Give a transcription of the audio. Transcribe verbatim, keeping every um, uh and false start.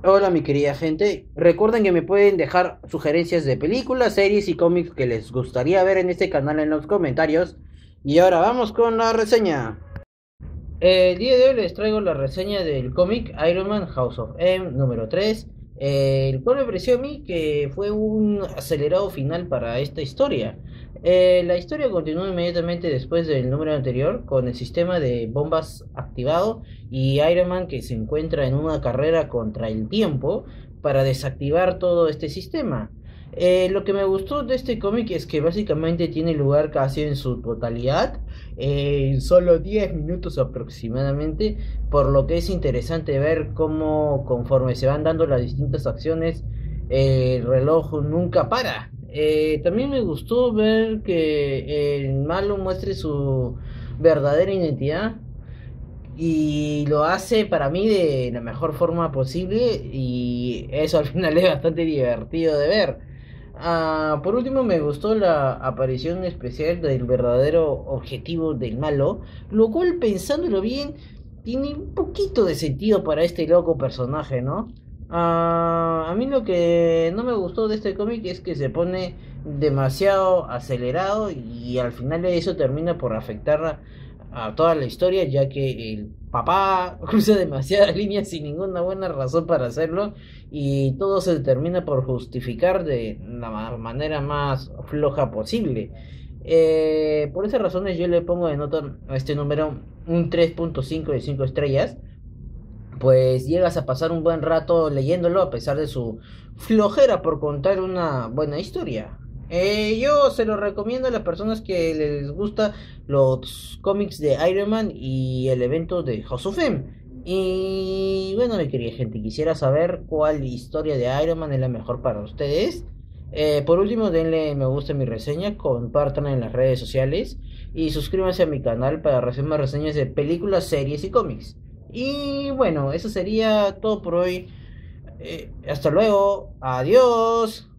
Hola mi querida gente, recuerden que me pueden dejar sugerencias de películas, series y cómics que les gustaría ver en este canal en los comentarios. Y ahora vamos con la reseña. El día de hoy les traigo la reseña del cómic Iron Man House of M número tres, eh, el cual me pareció a mí que fue un acelerado final para esta historia. Eh, la historia continúa inmediatamente después del número anterior, con el sistema de bombas activado y Iron Man que se encuentra en una carrera contra el tiempo para desactivar todo este sistema. Eh, lo que me gustó de este cómic es que básicamente tiene lugar casi en su totalidad en solo diez minutos aproximadamente, por lo que es interesante ver cómo conforme se van dando las distintas acciones, eh, el reloj nunca para. Eh, también me gustó ver que el malo muestre su verdadera identidad y lo hace para mí de la mejor forma posible y eso al final es bastante divertido de ver. Ah, por último me gustó la aparición especial del verdadero objetivo del malo, lo cual pensándolo bien tiene un poquito de sentido para este loco personaje, ¿no? Ah, a mí lo que no me gustó de este cómic es que se pone demasiado acelerado y al final eso termina por afectar a toda la historia, ya que el papá cruza demasiadas líneas sin ninguna buena razón para hacerlo y todo se termina por justificar de la manera más floja posible. Eh, por esas razones yo le pongo de nota a este número un tres punto cinco de cinco estrellas, pues llegas a pasar un buen rato leyéndolo a pesar de su flojera por contar una buena historia. Eh, yo se lo recomiendo a las personas que les gusta los cómics de Iron Man y el evento de House of M. Y bueno, mi querida gente, quisiera saber cuál historia de Iron Man es la mejor para ustedes. Eh, por último, denle me gusta a mi reseña, compartan en las redes sociales y suscríbanse a mi canal para recibir más reseñas de películas, series y cómics. Y bueno, eso sería todo por hoy. Eh, hasta luego. Adiós.